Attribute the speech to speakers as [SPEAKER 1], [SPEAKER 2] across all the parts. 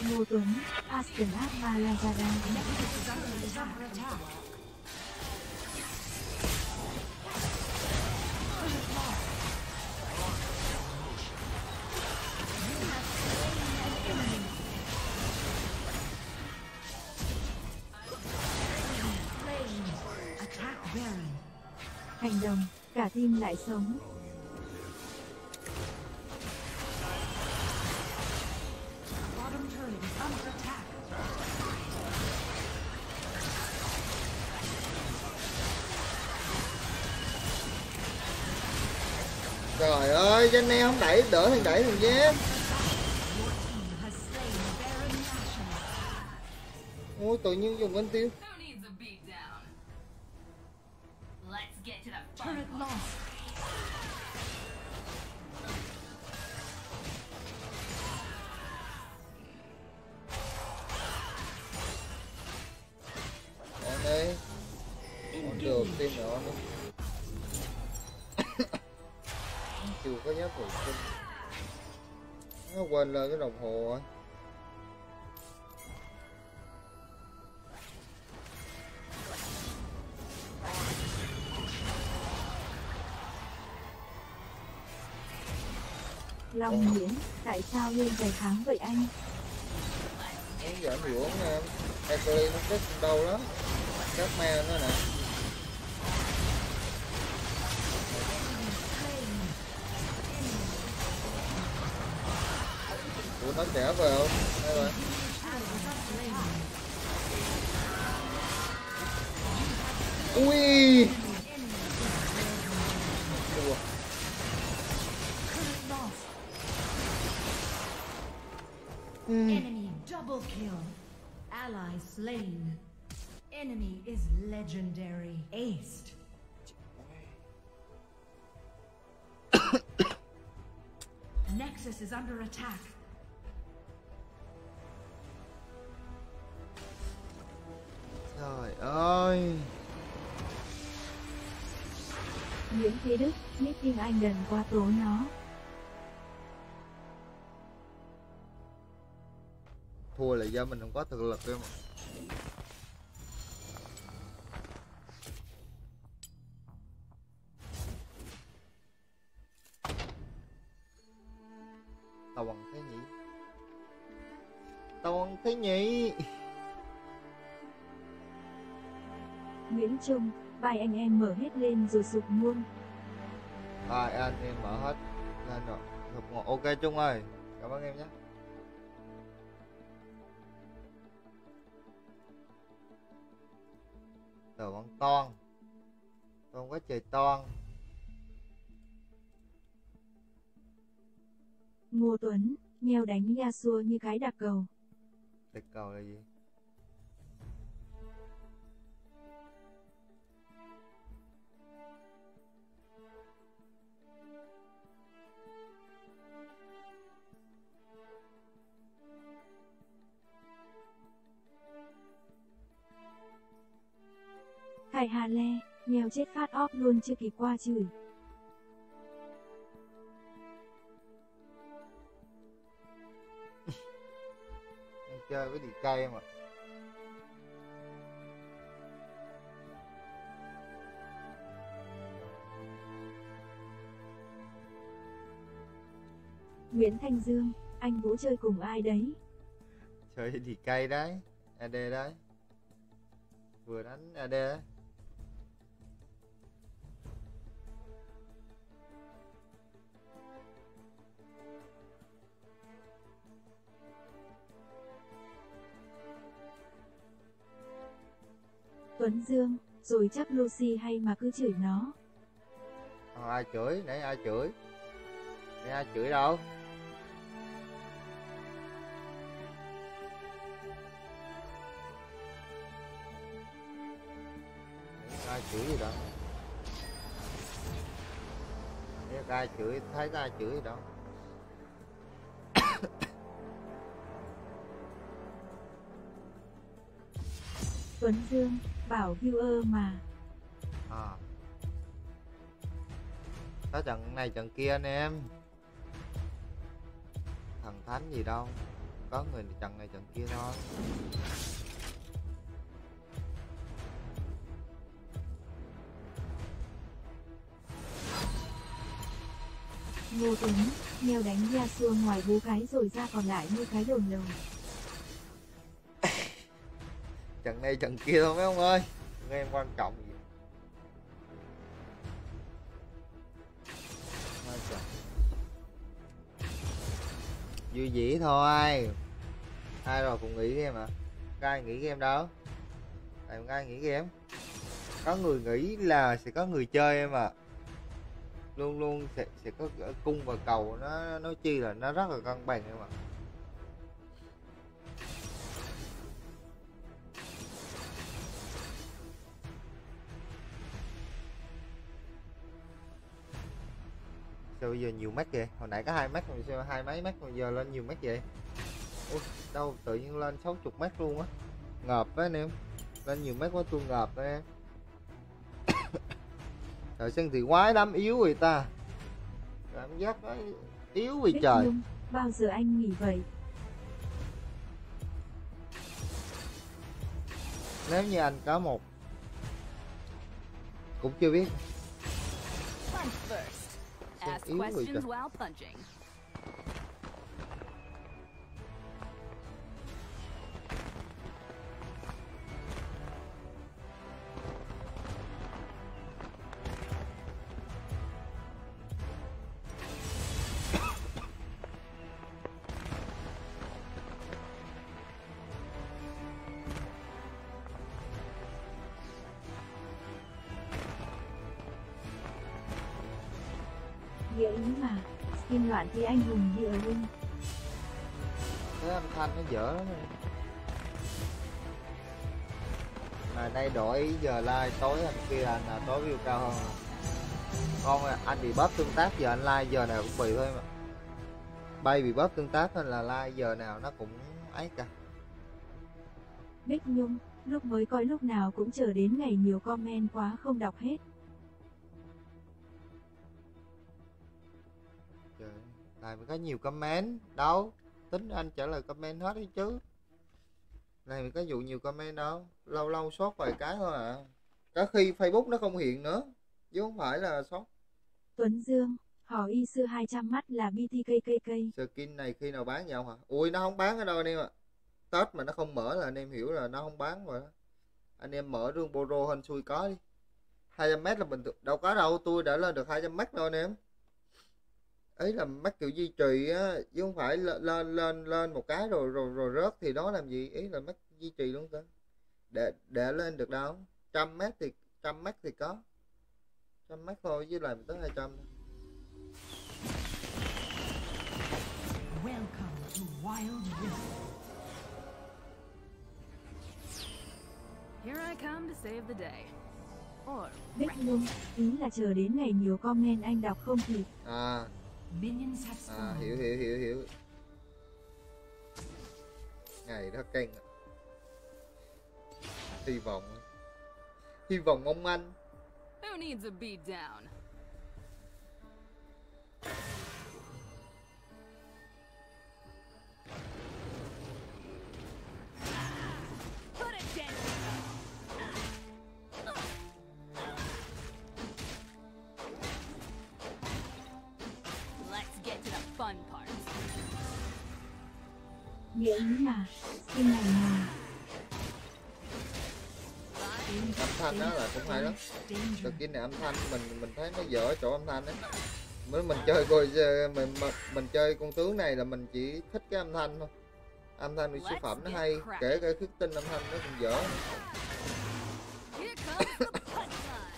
[SPEAKER 1] Ngô Tuấn, Aston Malazara. Hành động, cả team lại sống.
[SPEAKER 2] Trời ơi, Jenny không đẩy, đỡ thằng đẩy thằng nhé. Ôi, tự nhiên dùng bên tiêu. Còn đây. Còn được, team nữa nữa. Chưa có giáp hồi sinh. Nó quên lên cái đồng hồ rồi.
[SPEAKER 1] Long Nguyễn, tại sao lên giày kháng vậy anh?
[SPEAKER 2] Muốn giảm hiệu ứng em. Ekoli nó chết đâu lắm. Các me nó nè. Ủa nó trẻ về không? Đây rồi. Ui.
[SPEAKER 3] Enemy double kill. Ally slain. Enemy is legendary. Aced. Nexus is under attack.
[SPEAKER 2] Trời ơi.
[SPEAKER 1] Nguyễn Thế Đức, meeting anh đần qua tố nó.
[SPEAKER 2] Thua là do mình không có thực lực em. Tao bằng thế nhỉ? Tao bằng thế nhỉ?
[SPEAKER 1] Nguyễn Trung, bài anh em mở hết lên rồi sụp luôn.
[SPEAKER 2] Rồi anh em mở hết lên rồi. Ok Trung ơi, cảm ơn em nhé. Tờ bằng toan. Toan quá trời toan.
[SPEAKER 1] Ngô Tuấn, nheo đánh Yasuo như cái đạp cầu.
[SPEAKER 2] Đạp cầu là gì?
[SPEAKER 1] Khải Hà Le, nheo chết phát óp luôn chưa kịp qua chửi.
[SPEAKER 2] Chơi với đi cây mà.
[SPEAKER 1] Nguyễn Thanh Dương, anh Vũ chơi cùng ai đấy?
[SPEAKER 2] Chơi đi cây đấy, AD đấy. Vừa đánh AD đấy.
[SPEAKER 1] Tuấn Dương, rồi chắc Lucy hay mà cứ chửi nó.
[SPEAKER 2] Ai chửi? Nãy ai chửi? Nãy ai chửi đâu? Nãy ai chửi gì đâu? Nãy ai chửi? Thấy ai chửi gì đâu?
[SPEAKER 1] Tuấn Dương, bảo viewer mà.
[SPEAKER 2] Có trận này trận kia anh em. Thần thánh gì đâu. có người trận này trận kia thôi.
[SPEAKER 1] Ngô Tuấn, mèo đánh Yasuo ngoài 4 cái rồi ra còn lại nuôi cái đồn lầu.
[SPEAKER 2] Trận này trận kia thôi mấy ông ơi, nghe em quan trọng gì. Vui dĩ thôi. Ai rồi cũng nghĩ game mà. Có ai nghĩ game đâu. Tại không ai nghĩ game. Có người nghĩ là sẽ có người chơi em à. Luôn luôn sẽ có cung và cầu, nó nói chi là nó rất là cân bằng em ạ. Sao bây giờ nhiều mắt vậy? Hồi nãy có 2 mắt, rồi sao 2 mấy mắt, bây giờ lên nhiều mắt vậy? Ủa, đâu tự nhiên lên 60 mắt luôn á. Ngợp á anh em. Lên nhiều mắt quá tôi ngợp á em. Trời sân thì quái lắm, yếu người ta. Cảm giác nó yếu vì trời.
[SPEAKER 1] Nhung, bao giờ anh nghỉ vậy?
[SPEAKER 2] Nếu như anh có một, cũng chưa biết.
[SPEAKER 4] Punch first. Ask
[SPEAKER 2] Yếu vì
[SPEAKER 4] questions
[SPEAKER 2] trời.
[SPEAKER 4] while punching.
[SPEAKER 1] Nghĩa ý mà, skin loạn thì anh hùng đi ở Win.
[SPEAKER 2] Cái âm thanh nó dở lắm em. Mà đây đổi giờ like tối anh kia anh là tối view cao hơn. Con anh bị bóp tương tác giờ anh like giờ nào cũng bị thôi mà. Bay bị bóp tương tác nên là like giờ nào nó cũng ấy cả.
[SPEAKER 1] Bích Nhung, lúc mới coi lúc nào cũng chờ đến ngày nhiều comment quá không đọc hết.
[SPEAKER 2] Trời, lại mới có nhiều comment đâu. Tính anh trả lời comment hết đấy chứ. Này mình có dụ nhiều comment đâu. Lâu lâu sót vài cái thôi à. Có khi Facebook nó không hiện nữa, chứ không phải là sót.
[SPEAKER 1] Tuấn Dương, hỏi y sư 200 mắt là BTKKK.
[SPEAKER 2] Skin này khi nào bán vậy không hả? Ui nó không bán ở đâu anh em ạ. Tết mà nó không mở là anh em hiểu là nó không bán rồi đó. Anh em mở rương Boro hên xui có đi. 200m là bình thường. Đâu có đâu, tôi đã lên được 200m rồi anh em. Ấy là mắt kiểu duy trì á, chứ không phải lên một cái rồi rớt thì đó làm gì, ý là mắt duy trì luôn cơ. Để lên được đâu. 100m thì có. 100m thôi chứ làm tới 200.
[SPEAKER 3] Welcome to Wild Rift.
[SPEAKER 4] Here I come to save the day. Or
[SPEAKER 1] Bích Nhung, ý là chờ đến ngày nhiều comment anh đọc không kịp.
[SPEAKER 2] À,
[SPEAKER 3] Minions have spawned.
[SPEAKER 2] hiểu. Ngày đó căng. Hy vọng ông anh.
[SPEAKER 4] who needs a beat down? Put it down. Let's get to the fun parts.
[SPEAKER 1] Nghĩa ý mà, skin này mà.
[SPEAKER 2] Âm thanh đó là cũng hay lắm. Skin này âm thanh mình thấy nó dở chỗ âm thanh đấy. Mới mình chơi coi mình chơi con tướng này là mình chỉ thích cái âm thanh thôi. Âm thanh của siêu phẩm nó hay, kể cả khuyết tinh âm thanh nó cũng dở.
[SPEAKER 4] Here comes the punchline.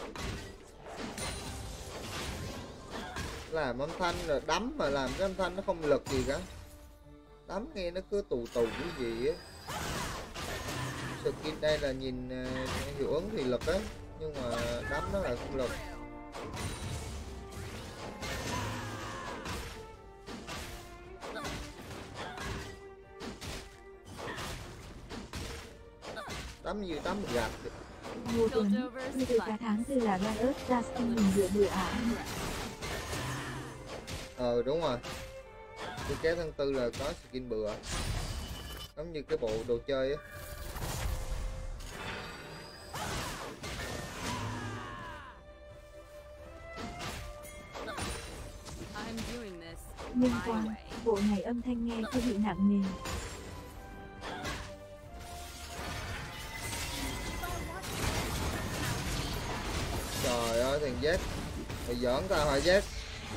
[SPEAKER 2] Làm âm thanh là đấm mà làm cái âm thanh nó không lực gì cả. Đấm nghe nó cứ tù cái gì á. Skin đây là nhìn hiệu ứng thì lực đấy, nhưng mà đấm nó lại không lực. Đấm như đấm gạt.
[SPEAKER 1] Ngô Tuấn, tôi từ cả tháng 4 là Riot ra skin mình bựa à anh.
[SPEAKER 2] Đúng rồi. Tôi kéo tháng 4 là có skin bựa. giống như cái bộ đồ chơi á.
[SPEAKER 4] I'm doing this
[SPEAKER 1] Liên
[SPEAKER 4] my
[SPEAKER 1] quan,
[SPEAKER 4] way.
[SPEAKER 1] bộ này âm thanh nghe có bị nặng nề.
[SPEAKER 2] Trời ơi thằng Z, mày giỡn tao hả Z?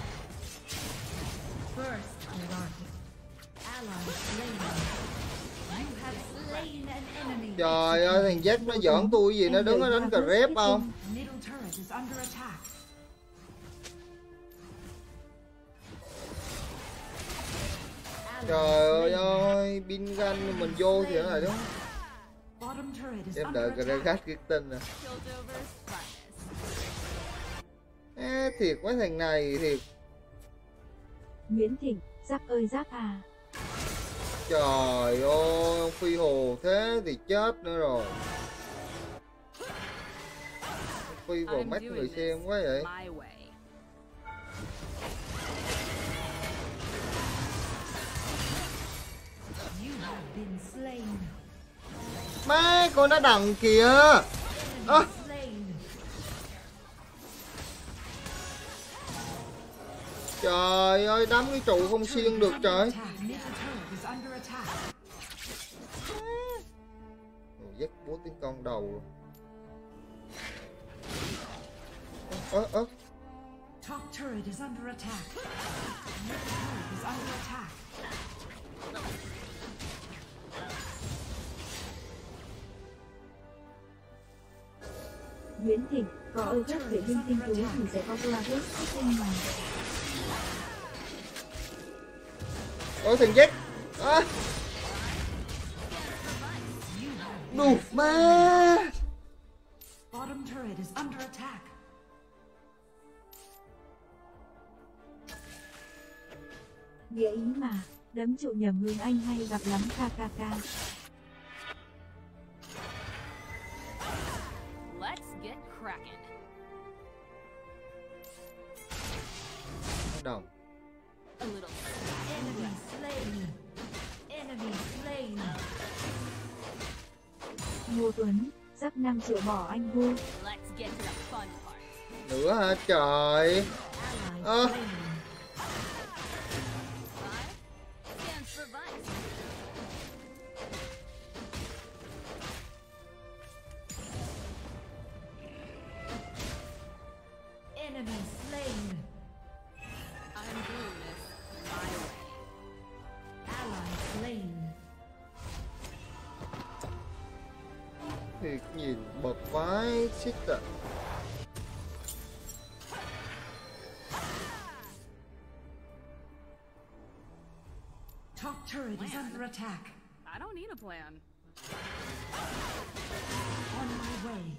[SPEAKER 3] First blood. Ally slain. You have slain an enemy.
[SPEAKER 2] Trời ơi thằng Z nó giỡn tôi gì, nó đứng nó đánh cà rép không?
[SPEAKER 3] Middle turret is under attack.
[SPEAKER 2] Trời ơi, pin gun mình vô thì nó là đúng.
[SPEAKER 3] Bottom turret is
[SPEAKER 2] Em
[SPEAKER 3] under
[SPEAKER 2] đợi
[SPEAKER 3] attack.
[SPEAKER 2] Gragas kết tinh nè.
[SPEAKER 4] Piltover's finest.
[SPEAKER 2] Ê, thiệt mấy thằng này thiệt.
[SPEAKER 1] Nguyễn Thịnh, Giác ơi Giác à.
[SPEAKER 2] Trời ơi, ông Phi Hồ thế thì chết nữa rồi. Phi vào
[SPEAKER 4] I'm
[SPEAKER 2] mắt
[SPEAKER 4] doing
[SPEAKER 2] người
[SPEAKER 4] this
[SPEAKER 2] xem quá vậy.
[SPEAKER 4] my way.
[SPEAKER 3] You have been slain.
[SPEAKER 2] Má, con nó đằng kìa. Ơ,
[SPEAKER 3] Slain.
[SPEAKER 2] trời ơi, đấm cái trụ không xuyên được trời.
[SPEAKER 3] Attack. Middle turret is under attack.
[SPEAKER 2] Dắt búa tiếng con đầu rồi. Ơ,
[SPEAKER 3] Top turret is under attack. Middle turret is under attack.
[SPEAKER 1] Nguyễn Thịnh, có ơ các vệ binh tinh tú thì sẽ có Gragas kết tinh mà.
[SPEAKER 2] ôi thằng Z. À, đủ má.
[SPEAKER 3] Bottom turret is under attack.
[SPEAKER 1] Nghĩa ý mà, đấm trụ nhầm Hương Anh hay gặp lắm KKK.
[SPEAKER 4] Let's get cracking.
[SPEAKER 2] Đồng.
[SPEAKER 4] A little
[SPEAKER 3] Enemy slain. Enemy slain.
[SPEAKER 1] Ngô Tuấn, Giác 5 triệu bỏ anh vua.
[SPEAKER 4] let's get to the fun part.
[SPEAKER 2] Nữa hả trời.
[SPEAKER 3] Ally
[SPEAKER 2] Ơ.
[SPEAKER 3] slain.
[SPEAKER 4] Five stands for vice.
[SPEAKER 3] Enemy slain.
[SPEAKER 4] I'm doing this my way.
[SPEAKER 3] Ally slain.
[SPEAKER 2] Thiệt nhìn bật vái xích à.
[SPEAKER 3] Top turret is under attack.
[SPEAKER 4] I don't need a plan.
[SPEAKER 3] On my way.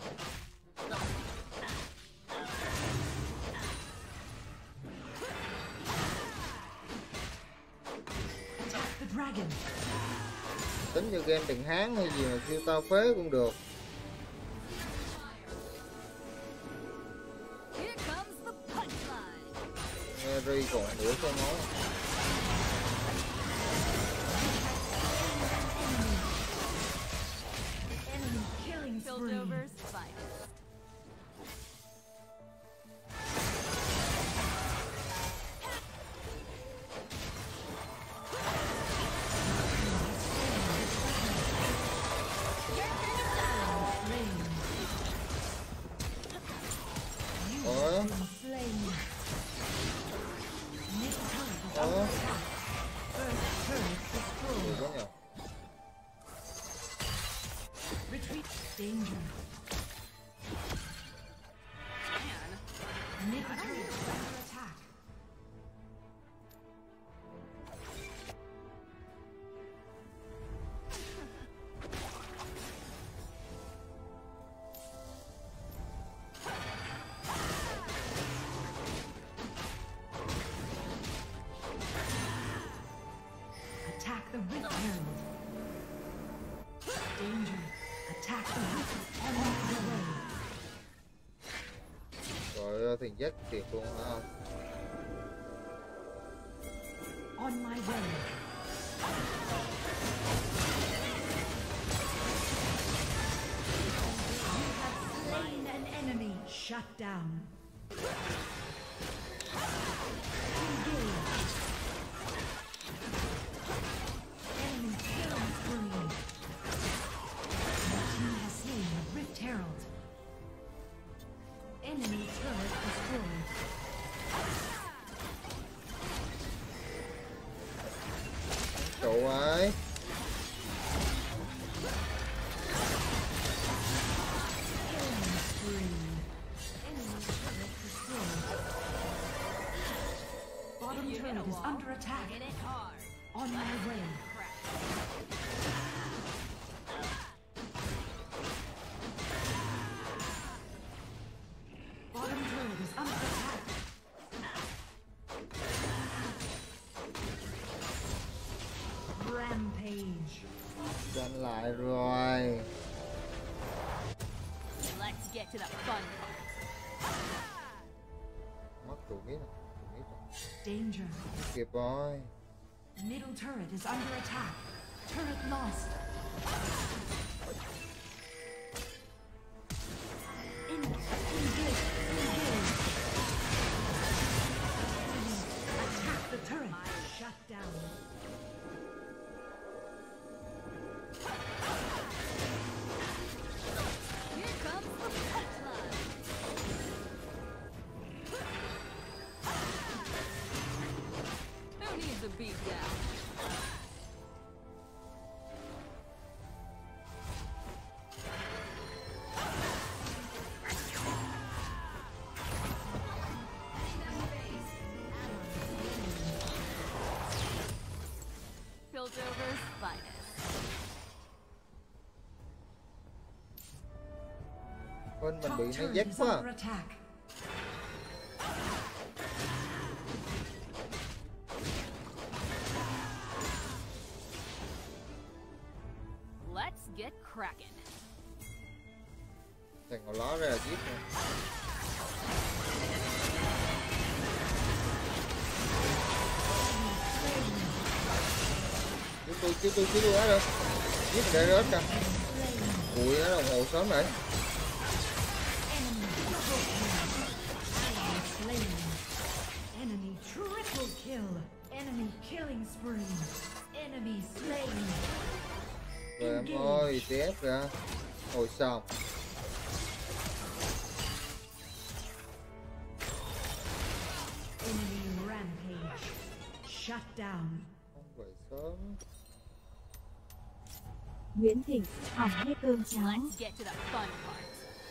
[SPEAKER 3] Attack the dragon.
[SPEAKER 2] Tính như game tiền Hán hay gì mà kêu tao phế cũng được.
[SPEAKER 4] Here comes the punchline.
[SPEAKER 2] Nghe Ri còn nửa số máu.
[SPEAKER 3] Enemy killing spree.
[SPEAKER 4] Piltover's finest.
[SPEAKER 2] Ủa,
[SPEAKER 3] Slain. Middle turret is
[SPEAKER 2] ủa,
[SPEAKER 3] under attack. First turret destroyed.
[SPEAKER 2] nhiều quá nhờ.
[SPEAKER 3] Retreat. Danger.
[SPEAKER 4] Man,
[SPEAKER 3] Middle turret is under attack. Attack the Rift Herald. Danger. Attack the Rift on the way.
[SPEAKER 2] Trời ơi, thằng Z thiệt luôn hả không?
[SPEAKER 3] On my way. Slain an enemy. Shut down. Engage. Enemy killing spree. Your team has slain the Rift Herald. Enemy turret destroyed.
[SPEAKER 2] Trụ ơi.
[SPEAKER 3] Killing spree. Enemy turret destroyed. Bottom
[SPEAKER 4] You hit a
[SPEAKER 3] turret is
[SPEAKER 4] wall.
[SPEAKER 3] under attack.
[SPEAKER 4] Hit it hard.
[SPEAKER 3] On my way.
[SPEAKER 4] Crack.
[SPEAKER 3] Bottom turret is under attack. Rampage.
[SPEAKER 2] Giành lại rồi.
[SPEAKER 4] Let's get to the fun part.
[SPEAKER 2] Mất trụ biết rồi. Trụ biết rồi.
[SPEAKER 3] Danger.
[SPEAKER 2] Kịp rồi.
[SPEAKER 3] Middle turret is under attack. Turret lost. Engage. Attack the turret. Shut down.
[SPEAKER 4] Here comes the punchline. Who needs a beat down? Piltover's finest.
[SPEAKER 2] Bên mình
[SPEAKER 3] Top
[SPEAKER 2] bị nó
[SPEAKER 3] turret
[SPEAKER 2] dắt
[SPEAKER 3] is
[SPEAKER 2] quá.
[SPEAKER 3] under attack.
[SPEAKER 4] Let's get cracking.
[SPEAKER 2] Thằng ngồi ló ra là giết rồi. Cứu tôi á rồi. Giết mình để rớt kìa. Bụi nó đồng hồ sớm rồi.
[SPEAKER 3] Slain. Enemy triple kill. Enemy killing spree. Enemy slain.
[SPEAKER 2] Rồi em ơi, TF ra. Hồi xong.
[SPEAKER 3] Enemy rampage. Shut down.
[SPEAKER 2] Không về sớm.
[SPEAKER 1] Nguyễn Thịnh, hỏng hết cơm cháo.
[SPEAKER 4] Let's get to the fun part.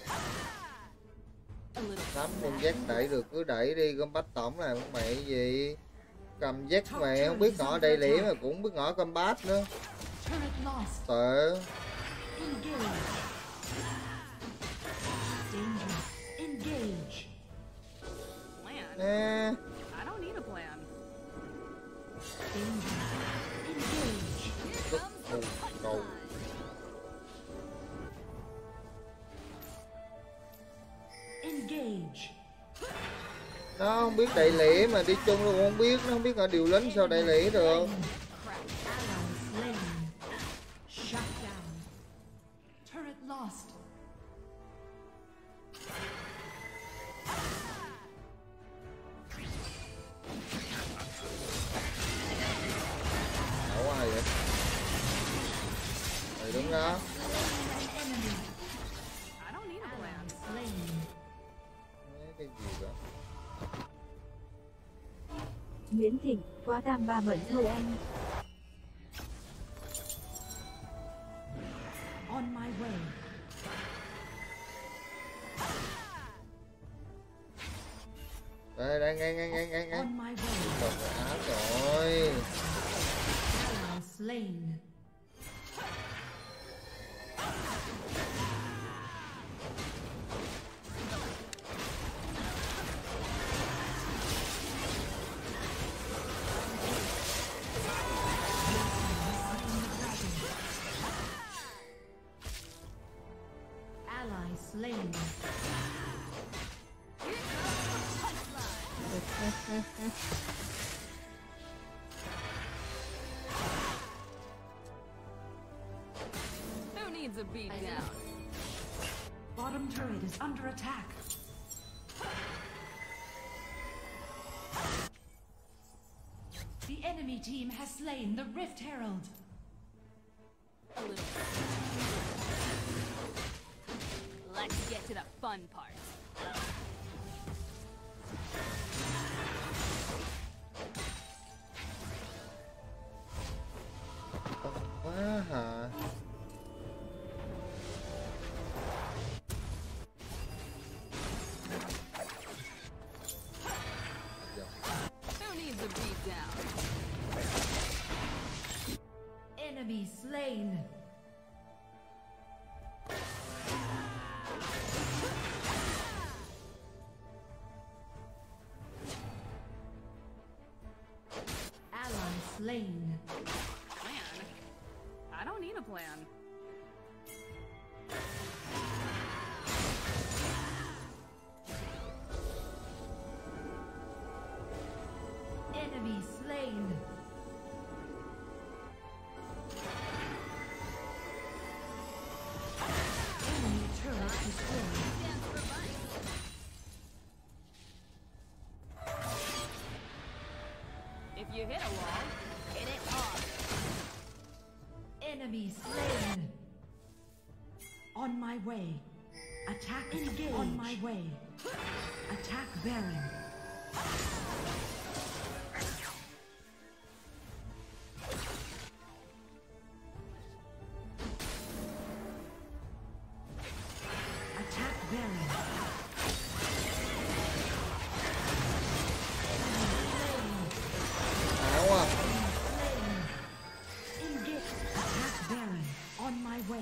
[SPEAKER 4] A little
[SPEAKER 2] Nắm con dắt đẩy được cứ đẩy đi, con bách tổng này con mẹ gì. Cầm dắt mẹ không biết ngõ đầy liễu mà cũng không biết ngõ combat nữa.
[SPEAKER 3] Turret lost.
[SPEAKER 2] Tệ.
[SPEAKER 3] Engage. Danger. Engage.
[SPEAKER 4] plan.
[SPEAKER 2] Nè.
[SPEAKER 4] I don't need a plan.
[SPEAKER 3] Danger. Engage.
[SPEAKER 4] Here
[SPEAKER 2] Rất
[SPEAKER 4] comes the
[SPEAKER 2] cầu.
[SPEAKER 4] punchline.
[SPEAKER 3] Engage.
[SPEAKER 2] Nó không biết đại lý mà đi chung nó cũng không biết, nó không biết ở điều lính sao đại lý được.
[SPEAKER 4] Crap.
[SPEAKER 3] Ally slain. Shut down. Turret lost.
[SPEAKER 2] Đổ ai vậy? Mày đứng đó.
[SPEAKER 3] An enemy.
[SPEAKER 4] I don't need a plan.
[SPEAKER 3] Ally slain.
[SPEAKER 2] Cái gì đó.
[SPEAKER 1] Nguyễn Thịnh, quá tam ba bẩn thôi anh.
[SPEAKER 3] On my way.
[SPEAKER 2] Đây đây ngay.
[SPEAKER 3] On my way.
[SPEAKER 2] Đồng áp rồi.
[SPEAKER 3] Ally slain. Ally slain.
[SPEAKER 4] beat down.
[SPEAKER 3] Bottom turret is under attack. The enemy team has slain the Rift Herald.
[SPEAKER 4] A little. Let's get to the fun part.
[SPEAKER 2] Quá hả?
[SPEAKER 4] Who needs a beat down?
[SPEAKER 3] Enemy slain. Ally slain.
[SPEAKER 4] Plan? I don't need a plan.
[SPEAKER 3] Enemy slain. Enemy turret destroyed.
[SPEAKER 4] Dance for life. If you hit a wall, hit it hard.
[SPEAKER 3] Enemy slain. On my way. Attack engage. On my way. Attack Baron. Attack Baron.
[SPEAKER 2] Ảo à.
[SPEAKER 3] Engage. Attack Baron. On my way.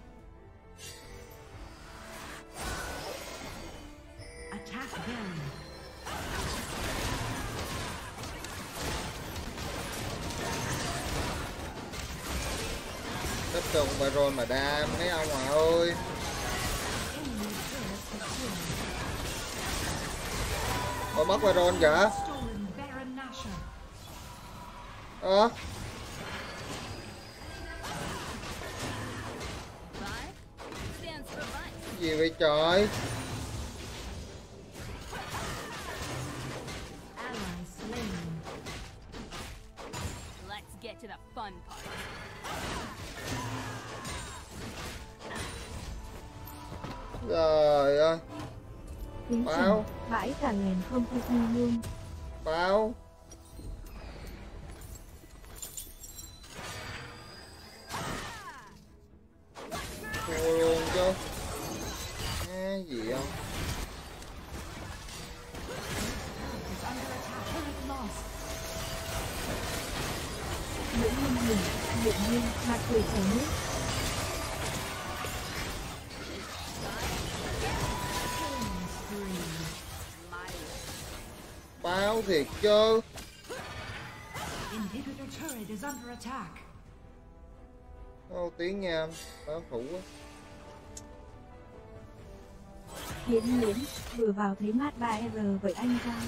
[SPEAKER 3] Attack Baron.
[SPEAKER 2] Tích trùng Baron mà đam mấy ông à ơi.
[SPEAKER 3] Enemy turret destroyed.
[SPEAKER 2] Ôi mất Baron kìa.
[SPEAKER 3] Stolen Baron Nashor.
[SPEAKER 4] Five stands for life.
[SPEAKER 2] Gì vậy trời?
[SPEAKER 3] Ally slain.
[SPEAKER 4] Let's get to the fun part.
[SPEAKER 2] Trời ơi.
[SPEAKER 1] Tiếng
[SPEAKER 2] Wow.
[SPEAKER 1] trầm, bãi cả lèn không thích đi luôn.
[SPEAKER 2] Bao. Thua luôn chứ. Nghe gì không?
[SPEAKER 3] Is under attack. Turret lost.
[SPEAKER 1] Nguyễn Minh Hùng, Điện Nhiên, mặt tuổi trẻ nước.
[SPEAKER 3] Killing spree.
[SPEAKER 2] Bao thiệt chứ.
[SPEAKER 3] Inhibitor turret is under attack.
[SPEAKER 2] Ô tiếng nha. Báo thủ á.
[SPEAKER 1] Hiến Miễn, vừa vào thấy mát 3R vậy anh ra.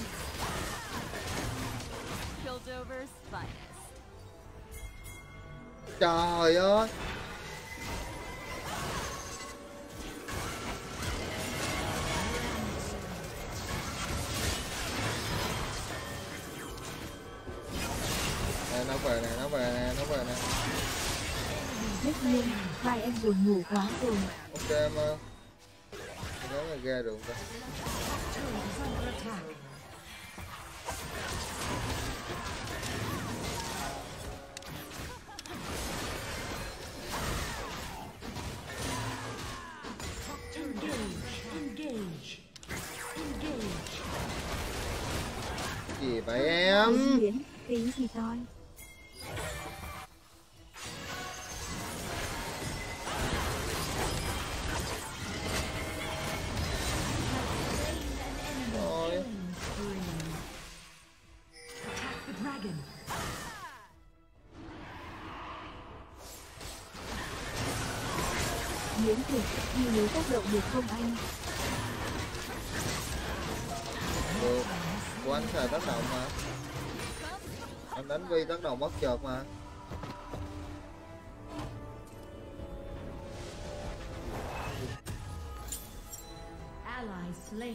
[SPEAKER 4] Piltover's finest.
[SPEAKER 2] Trời ơi. Nè nó về nè, nó về nè, nó về nè.
[SPEAKER 1] Tất nhiên, vai em buồn ngủ quá rồi.
[SPEAKER 2] Ok em ơi. Nếu mà ra được không?
[SPEAKER 3] Turret is under attack. Engage. Engage. Engage.
[SPEAKER 2] Gì vậy em?
[SPEAKER 1] Hiến Miễn, tí thì toi.
[SPEAKER 2] Rồi.
[SPEAKER 3] Killing spree. Attack the dragon.
[SPEAKER 1] Miễn thịt, đi nếu tác động được không anh?
[SPEAKER 2] Được. Của anh xài tác động mà. Anh đánh Vi tác động bất chợt mà.
[SPEAKER 3] ally slain.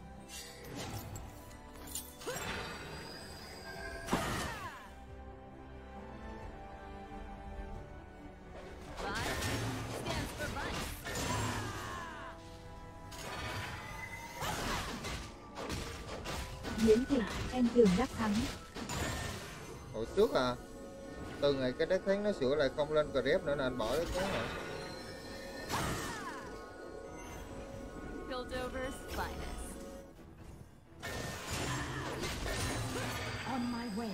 [SPEAKER 4] Vice stands for vice.
[SPEAKER 1] Miễn Thịnh, em tưởng đắc thắng.
[SPEAKER 2] Hồi trước à, từ ngày cái deck thắng nó sửa lại không lên grab nữa là anh bỏ deck thắng rồi.
[SPEAKER 4] Piltover's finest.
[SPEAKER 3] On my way.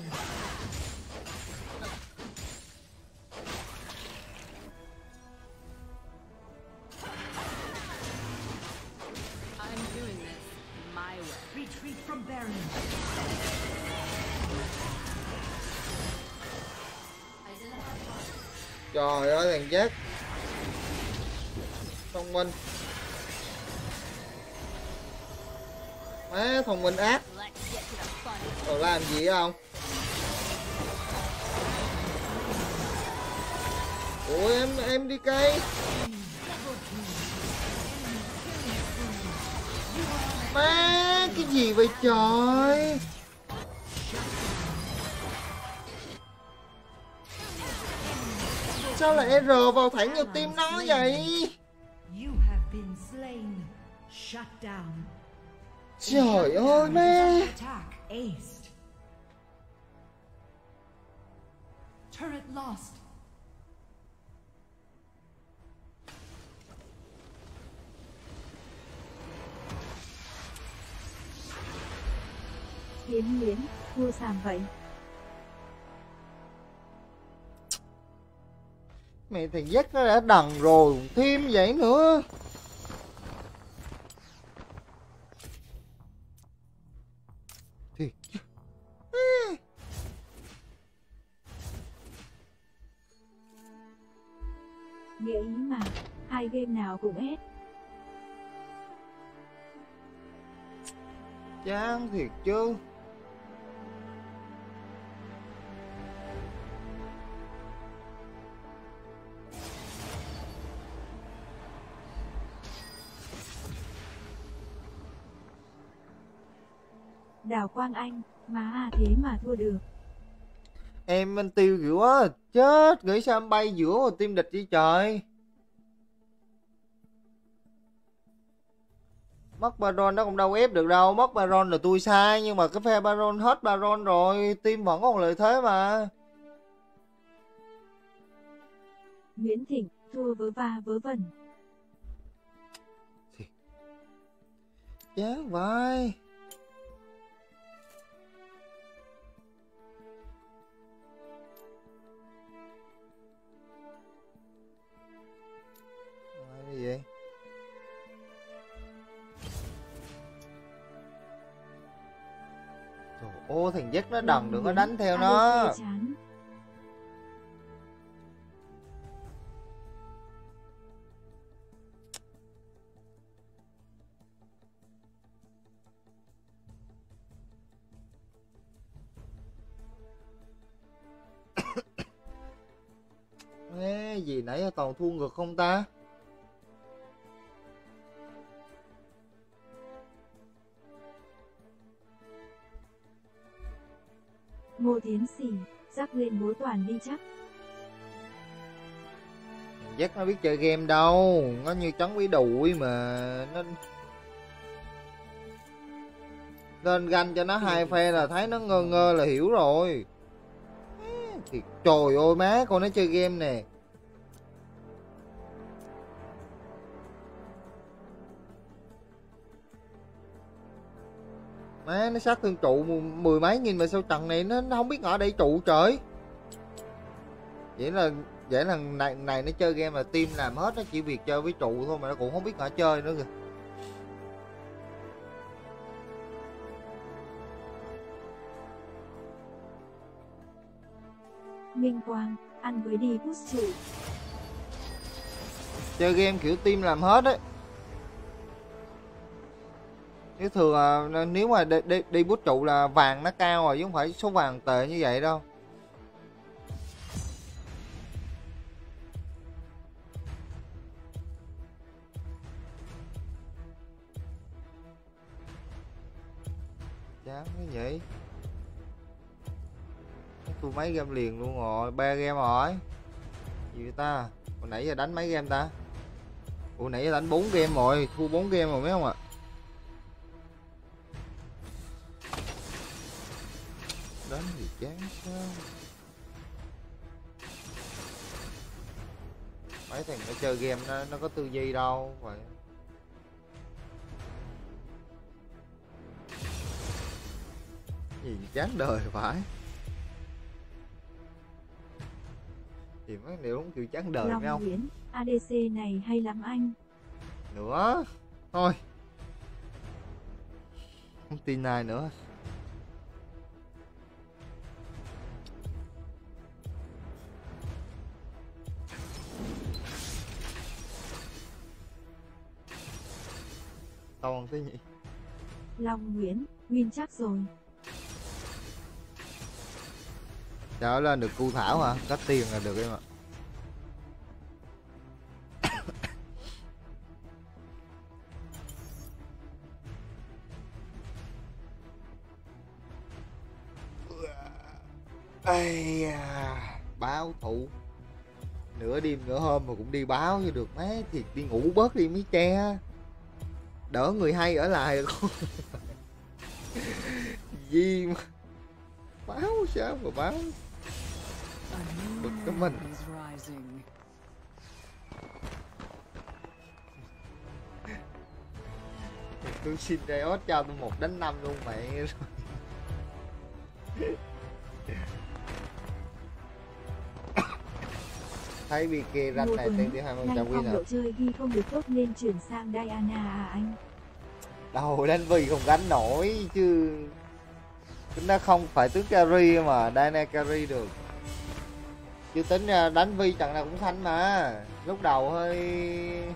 [SPEAKER 4] I'm doing this my way.
[SPEAKER 3] Retreat from Baron.
[SPEAKER 2] Trời ơi thằng Jack thông minh, má thông minh ác.
[SPEAKER 4] Let's get to the fun.
[SPEAKER 2] Rồi làm gì không? Ủa em đi cây. Má cái gì vậy trời? Sao lại R vào thẳng vào tim nó vậy?
[SPEAKER 3] You have been slain. Shut down.
[SPEAKER 2] Trời ơi má.
[SPEAKER 3] Attack aced. Turret lost.
[SPEAKER 1] Hiến miến, thua sàm vậy.
[SPEAKER 2] Mẹ thằng Jack nó đã đần rồi, thêm vậy nữa. Thiệt chứ.
[SPEAKER 1] Nghĩa ý mà, hai game nào cũng ép.
[SPEAKER 2] Chán thiệt chứ.
[SPEAKER 1] Đào Quang Anh, má à thế mà thua được.
[SPEAKER 2] Em anh tiêu kiểu quá, chết, nghĩ sao em bay giữa một team địch vậy trời. Mất Baron nó cũng đâu ép được đâu, mất Baron là tôi sai, nhưng mà cái phe Baron hết Baron rồi, team vẫn còn lợi thế mà.
[SPEAKER 1] Nguyễn Thịnh, thua vớ va vớ vẩn.
[SPEAKER 2] Chán vai. Cái gì vậy? Trời ơi thằng Jack nó đần, đừng có đánh theo nó.
[SPEAKER 1] ADC chán.
[SPEAKER 2] Ê, gì nãy toàn thua ngược không ta?
[SPEAKER 1] Ngô Tiến Sỉ, rắc lên bố toàn đi chắc.
[SPEAKER 2] Jack nó biết chơi game đâu, nó như trắng bí đuổi mà nó lên ganh cho nó hai phe là thấy nó ngơ ngơ là hiểu rồi. Thì trời ơi má, con nó chơi game nè. Má nó sát thương trụ mười mấy nghìn mà sao trận này nó không biết ngỏ đây trụ trời. Vậy là này nó chơi game là team làm hết, nó chỉ việc chơi với trụ thôi mà nó cũng không biết ngỏ chơi nữa kìa.
[SPEAKER 1] Minh Quang, ăn với đi push trụ.
[SPEAKER 2] Chơi game kiểu team làm hết ấy. Chứ thường nếu mà đi bút trụ là vàng nó cao rồi chứ không phải số vàng tệ như vậy đâu. chán cái vậy. Tôi mấy game liền luôn rồi, 3 game rồi. Gì vậy ta? Hồi nãy giờ đánh mấy game ta? Ủa nãy giờ đánh 4 game rồi, thua 4 game rồi mấy không ạ? Đánh thì chán sao? Mấy thằng nó chơi game nó có tư duy đâu vậy. Gì chán đời phải. Thì mấy điều đúng kiểu chán đời phải không?
[SPEAKER 1] Nguyễn, ADC này hay lắm anh.
[SPEAKER 2] Nữa. Thôi. Không tin ai nữa. To thế nhỉ?
[SPEAKER 1] Long Nguyễn, win chắc rồi.
[SPEAKER 2] Trở lên được cu thảo hả? Có tiền là được em ạ. Ây da, báo thù. Nửa đêm nửa hôm mà cũng đi báo cho được mấy. Thiệt đi ngủ bớt đi mấy tre. Đỡ người hay ở lại được không? Gì mà báo sao mà báo. Bực cái mình. Tôi xin Riot cho tôi 1-5 luôn mẹ. Thấy bị kia ranh này tên đi 20% win à.
[SPEAKER 1] Độ chơi ghi không được tốt nên chuyển sang Diana à anh.
[SPEAKER 2] Đâu đánh vì không gánh nổi chứ. Nó không phải tướng carry mà Diana carry được. Chứ tính ra đánh vi trận nào cũng thanh mà. Lúc đầu hơi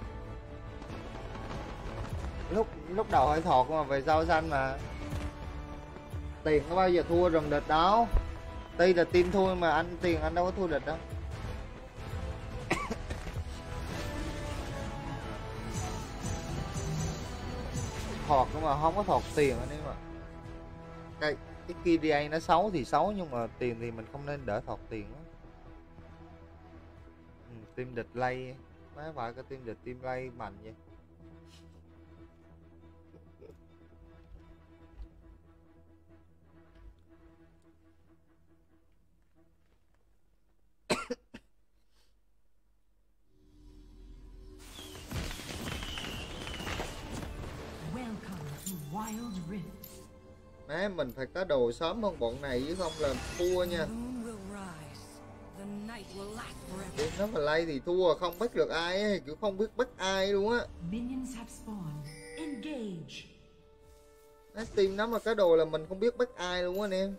[SPEAKER 2] lúc đầu hơi thọt mà về sau xanh mà. Tiền có bao giờ thua rừng địch đâu. Tuy là team thua mà anh tiền anh đâu có thua địch đâu. Thọt mà không có thọt tiền anh em ạ. Cái KDA nó xấu thì xấu nhưng mà tiền thì mình không nên đỡ thọt tiền đó. Team địch lay má phải có team địch team lay mạnh vậy. Má mình phải có đồ sớm hơn bọn này chứ không là thua nha. Nếu mà lay thì thua không bắt được ai ấy, kiểu không biết bắt ai luôn á. Team nó mà có đồ là mình không biết bắt ai luôn á anh em.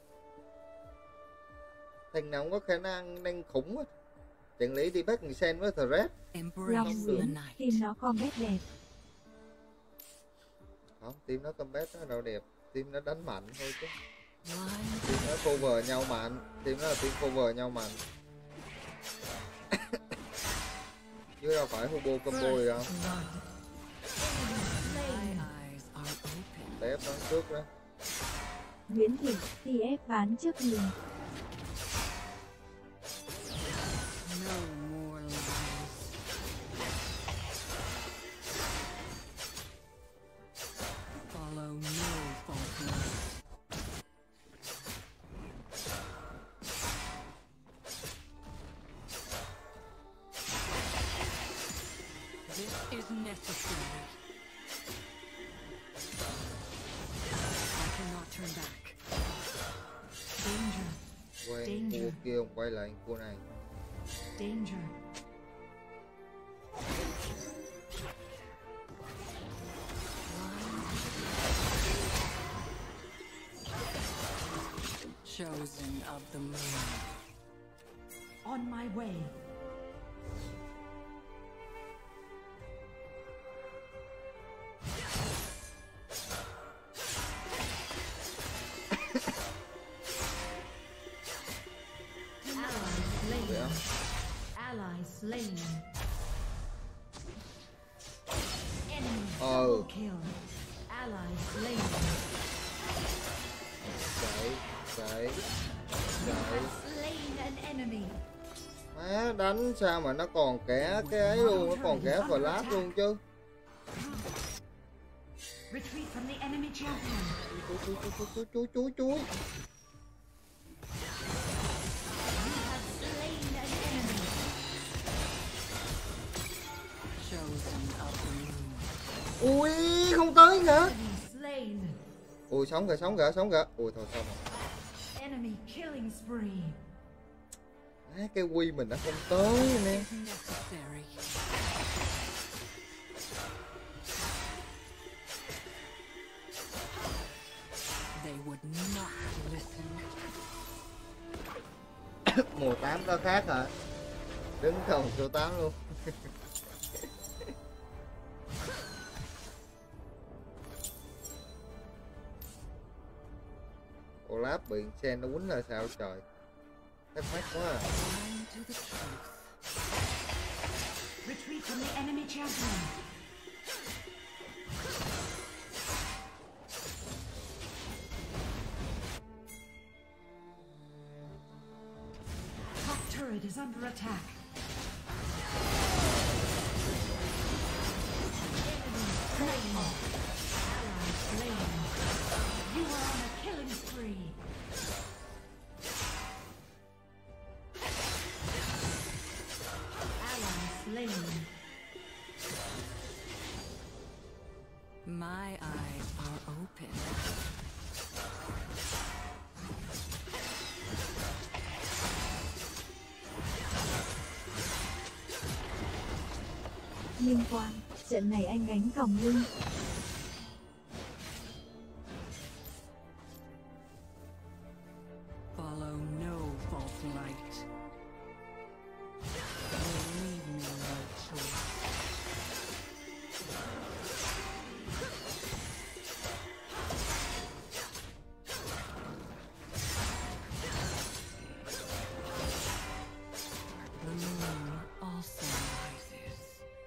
[SPEAKER 2] Thằng nào cũng có khả năng đang khủng á. Chẳng lý đi bắt người sen với threat.
[SPEAKER 1] Long Nguyễn, team nó combat đẹp.
[SPEAKER 2] Không, team nó combat nó đâu đẹp. Team nó đánh mạnh thôi chứ. Team nó cover nhau mạnh. Team nó là team cover nhau mạnh. Chứ đâu phải Hubo combo gì đâu. Tép bắn trước đó.
[SPEAKER 1] Nguyễn Thị, TF bán trước nhiều.
[SPEAKER 2] Quen cua kia không quay lại cua này.
[SPEAKER 3] Chosen of the moon. On my way. Ally slain. Enemy double kill. Ally slain.
[SPEAKER 2] Chạy.
[SPEAKER 3] You have slain an enemy.
[SPEAKER 2] Má đánh sao mà nó còn kẻ cái ấy luôn, nó còn kẻ flash luôn chứ.
[SPEAKER 3] Retreat from the enemy champion.
[SPEAKER 2] Chúi.
[SPEAKER 3] You have slain an enemy.
[SPEAKER 4] Chosen of the moon.
[SPEAKER 2] Ui không tới hả?
[SPEAKER 3] Enemy slain.
[SPEAKER 2] Ui sống kìa. Ui thôi xong rồi.
[SPEAKER 3] Enemy killing spree.
[SPEAKER 2] Cái quy mình đã không tới anh em.
[SPEAKER 4] Necessary. They would not listen.
[SPEAKER 2] Mùa 8 có khác hả? Đứng cầu số 8 luôn. Olaf bị sen nó quýnh là sao trời. Thắc mắc quá à.
[SPEAKER 4] Blind to the truth.
[SPEAKER 3] Retreat from the enemy champion. Top turret is under attack. Enemy slain. Ally slain. You are on a killing spree. Ally slain.
[SPEAKER 4] My eyes are open.
[SPEAKER 1] Liên quan, trận này anh gánh còng lưng.
[SPEAKER 4] Follow no false light. Leave me no choice. The moon also rises.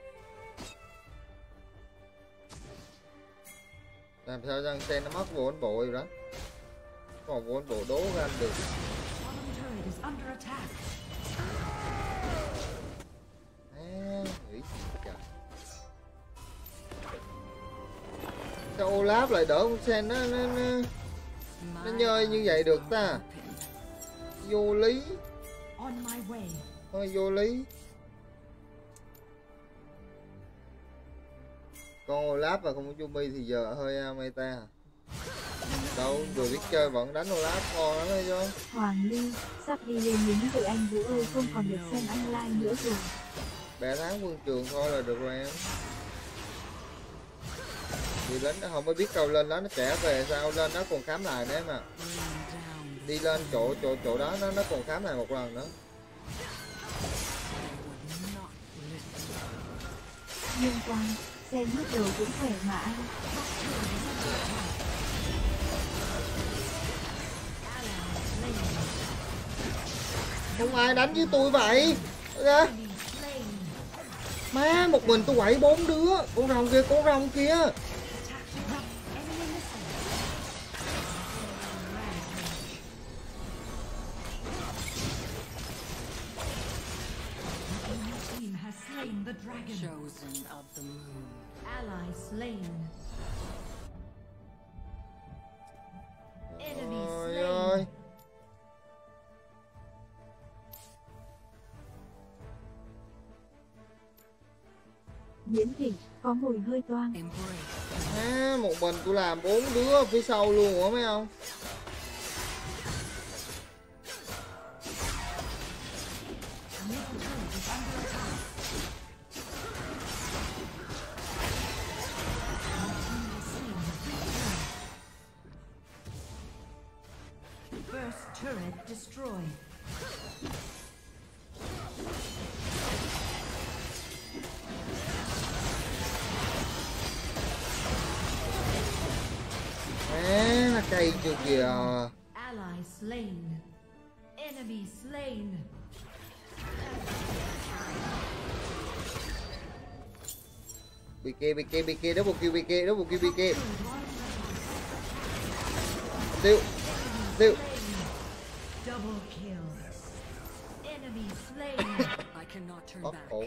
[SPEAKER 2] Làm sao răng sen nó mất vô ảnh bộ rồi đó. Còn vô ảnh bộ đố ra anh được.
[SPEAKER 3] Bottom turret is under attack.
[SPEAKER 2] Nghĩ gì trời. Sao Olaf lại đỡ con sen nó nhơi như vậy được ta? Vô lý.
[SPEAKER 3] On my way.
[SPEAKER 2] Thôi vô lý. Con Olaf và không có Yumi thì giờ hơi meta hả? Đâu vừa biết chơi vẫn đánh Olaf ngon lắm đấy chứ.
[SPEAKER 1] Hoàng Ly, sắp đi lên lính rồi anh Vũ ơi, không còn được xem online nữa rồi.
[SPEAKER 2] Bẻ tháng quân trường thôi là được rồi em. Đi lính nó không có biết câu lên đó nó trẻ về sao lên nó còn khám lại nữa mà. Đi lên chỗ đó nó còn khám lại một lần nữa.
[SPEAKER 1] Liên quan, xem lúc đầu cũng khỏe mà anh.
[SPEAKER 2] Không ai đánh với tôi vậy.
[SPEAKER 3] Enemy slain.
[SPEAKER 2] Má một mình tôi quậy 4 đứa. Con rồng kia.
[SPEAKER 3] Attack disrupt. Enemy missile. Your team has slain the dragon.
[SPEAKER 4] Chosen of the moon.
[SPEAKER 3] Ally slain. Enemy
[SPEAKER 2] Ôi
[SPEAKER 3] slain.
[SPEAKER 2] ơi.
[SPEAKER 1] Miễn thỉnh, có mùi hơi toang.
[SPEAKER 4] Embrace.
[SPEAKER 2] Một mình tôi làm 4 đứa phía sau luôn hả mấy ông?
[SPEAKER 3] First turret destroyed.
[SPEAKER 2] Nó cay chưa kìa.
[SPEAKER 3] Ally slain. Enemy slain.
[SPEAKER 2] BK double kill BK. Tiêu.
[SPEAKER 3] Double kill. Enemy slain.
[SPEAKER 4] I cannot turn
[SPEAKER 2] Ủa,
[SPEAKER 4] back.
[SPEAKER 2] ổn.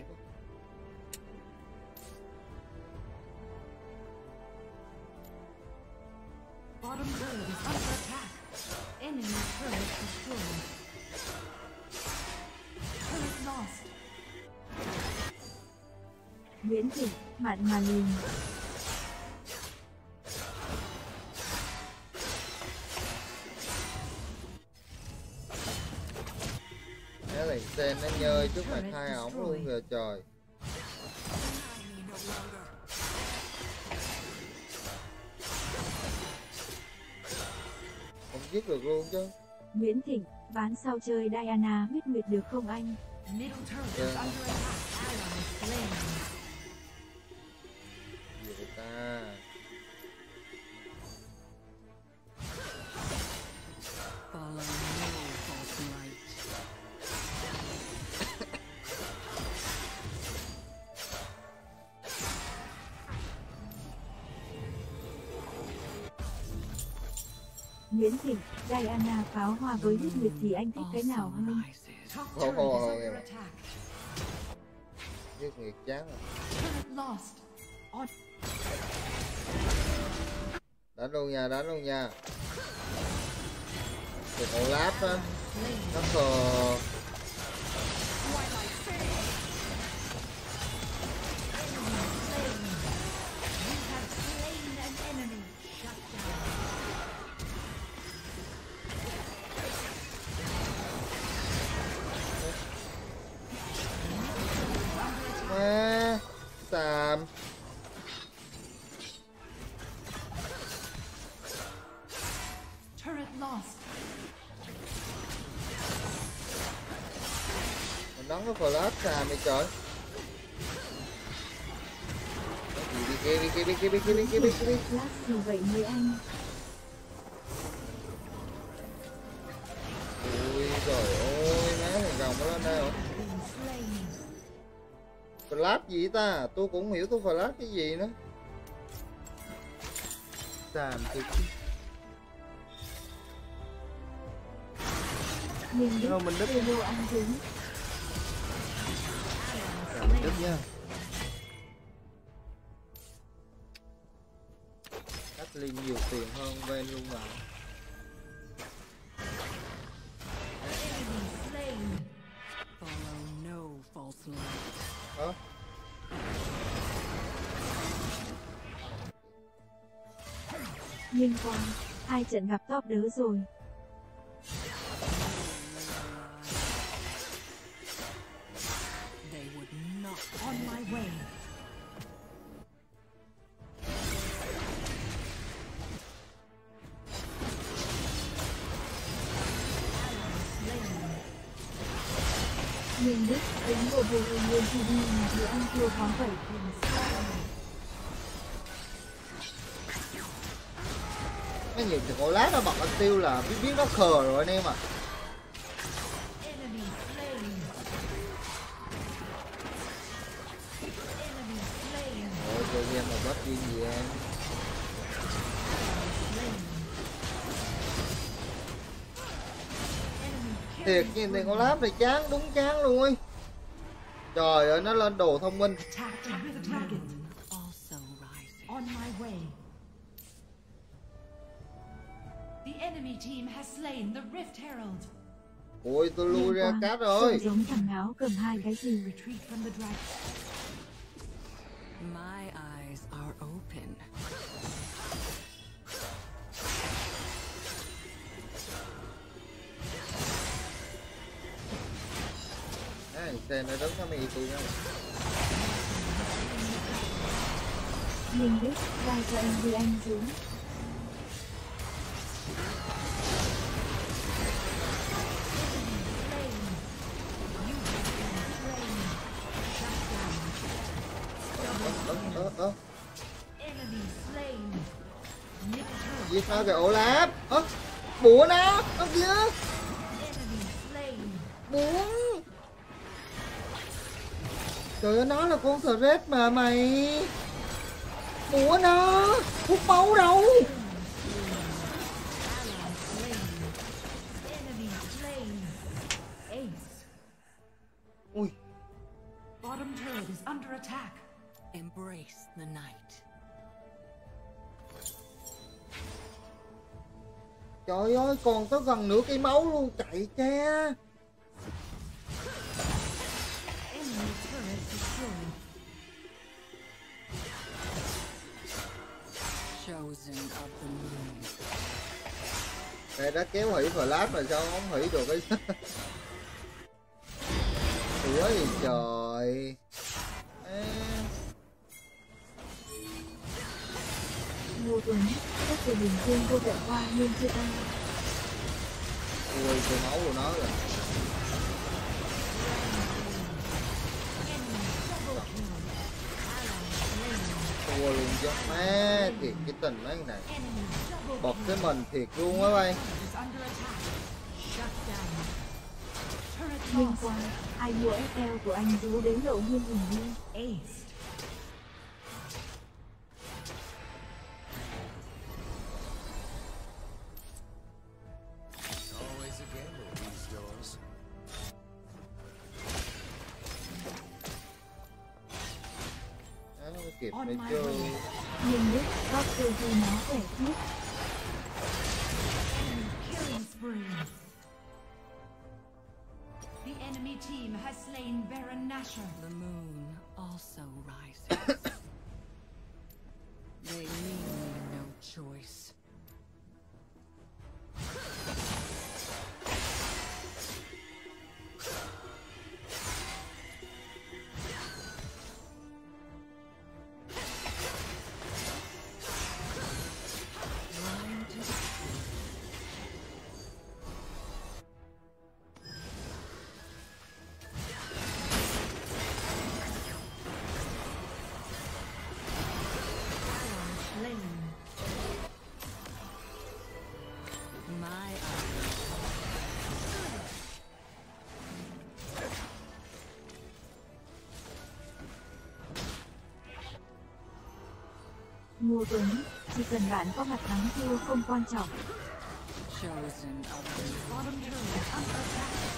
[SPEAKER 3] Bottom turret is under attack. Enemy turret destroyed. Turret lost.
[SPEAKER 1] Nguyễn Thịnh, mặn mà lìn.
[SPEAKER 2] Cái này sen nó nhơi trước mặt hai ổng luôn kìa trời. Không giết được luôn chứ.
[SPEAKER 1] Nguyễn Thịnh, ván sau chơi Diana huyết nguyệt được không anh?
[SPEAKER 3] Middle turret is under attack. Ally slain.
[SPEAKER 2] Gì vậy ta?
[SPEAKER 4] Follow no false light.
[SPEAKER 1] Nguyễn Thịnh, Diana pháo hoa với huyết nguyệt thì anh thích cái nào hơn?
[SPEAKER 3] Top
[SPEAKER 2] Hold
[SPEAKER 3] turret is
[SPEAKER 2] on,
[SPEAKER 3] under
[SPEAKER 2] yeah.
[SPEAKER 3] attack.
[SPEAKER 2] Giết nghiệt chán à.
[SPEAKER 3] Turret lost. On
[SPEAKER 2] Đánh luôn nha, đánh luôn nha. Cái con láp á,
[SPEAKER 3] slain.
[SPEAKER 2] nó khờ.
[SPEAKER 3] You have slain an enemy. Shut down.
[SPEAKER 2] Má, xàm.
[SPEAKER 3] Turret lost.
[SPEAKER 2] Mình đóng cái flash xàm đi trời. Đi kia, đi kia, đi kia, đi kia, đi kia, đi kia, đi kia.
[SPEAKER 1] Lát gì vậy người anh?
[SPEAKER 2] Ui trời ơi, má thằng rồng nó lên đây rồi.
[SPEAKER 3] Been slain.
[SPEAKER 2] Flash gì ta? Tôi cũng không hiểu tôi flash cái gì nữa. Xàm thiệt.
[SPEAKER 1] Mình
[SPEAKER 2] Rồi mình đứt.
[SPEAKER 1] Hello anh Dũng.
[SPEAKER 2] Xàm mình đứt nha. Ashley nhiều tiền hơn Ven luôn mà.
[SPEAKER 3] Enemy slain.
[SPEAKER 4] Follow no false light.
[SPEAKER 2] Hả?
[SPEAKER 1] Minh Quang, hai trận gặp top đớ rồi.
[SPEAKER 4] They would not.
[SPEAKER 3] On my way.
[SPEAKER 1] Minh Đức, ứng bộ bộ nguyên TV mà thì anh thua khó vậy.
[SPEAKER 2] Cái nhiều thì con lát nó bật anh tiêu là biết nó khờ rồi anh em ạ.
[SPEAKER 3] Enemy slain. Enemy slain.
[SPEAKER 2] Ôi chơi game mà bớt duyên gì em.
[SPEAKER 3] Slain. Enemy
[SPEAKER 2] Thiệt
[SPEAKER 3] killing
[SPEAKER 2] nhìn thì con lát này chán, đúng chán luôn ấy. Trời ơi nó lên đồ thông minh.
[SPEAKER 3] attacked with dragon.
[SPEAKER 4] Also rising.
[SPEAKER 3] On my way. The enemy team has slain the Rift Herald.
[SPEAKER 2] Ui tôi lui
[SPEAKER 1] Minh
[SPEAKER 2] ra
[SPEAKER 1] Quang,
[SPEAKER 2] cát
[SPEAKER 1] trông
[SPEAKER 2] rồi.
[SPEAKER 1] giống thằng áo cầm hai cái gì.
[SPEAKER 3] Retreat from the dragon.
[SPEAKER 4] My eyes are open.
[SPEAKER 2] Đấy, xe nó đứng nó mì tôi nha.
[SPEAKER 1] Minh Đức, ra cho em đi anh Dũng.
[SPEAKER 3] Enemy slain. Nick turret.
[SPEAKER 2] Giết nó kìa Olaf. Bủa nó kìa.
[SPEAKER 3] Enemy slain.
[SPEAKER 2] Bủa. Trời ơi nó là con threat mà mày. Bủa nó. Hút máu đâu.
[SPEAKER 3] Enemy slain.
[SPEAKER 2] Ui.
[SPEAKER 3] Bottom turret is under attack.
[SPEAKER 4] Embrace the night.
[SPEAKER 2] Trời ơi, còn tới gần nửa cây máu luôn, chạy cha.
[SPEAKER 3] Enemy turret destroyed.
[SPEAKER 4] Chosen of the moon.
[SPEAKER 2] Đây đã kéo hủy flash mà sao không hủy được cái ủa gì trời.
[SPEAKER 1] Ngô Tuấn, các từ bình dương vô tận qua nhưng chưa tăng.
[SPEAKER 2] Ui, cái máu của nó rồi. Thua luôn chứ. Má, thiệt cái tình mấy này. Bật cái mình thiệt luôn á bay.
[SPEAKER 1] Minh Quang, ai mua FL của anh rú đến lộ nguyên hình đi.
[SPEAKER 3] Ace.
[SPEAKER 5] Always a gamble these doors.
[SPEAKER 2] Đó, kịp đấy chứ.
[SPEAKER 1] Nhưng biết có cơ gì nó rẻ trước.
[SPEAKER 3] Killing spree. The enemy team has slain Baron Nashor.
[SPEAKER 4] The moon also rises. They leave me no choice. Blind to the
[SPEAKER 3] Slain.
[SPEAKER 4] my eyes.
[SPEAKER 1] Ngô Tuấn, chỉ cần bạn có mặt thắng thua không quan trọng.
[SPEAKER 4] Chosen of the moon.
[SPEAKER 3] Bottom turret is under attack.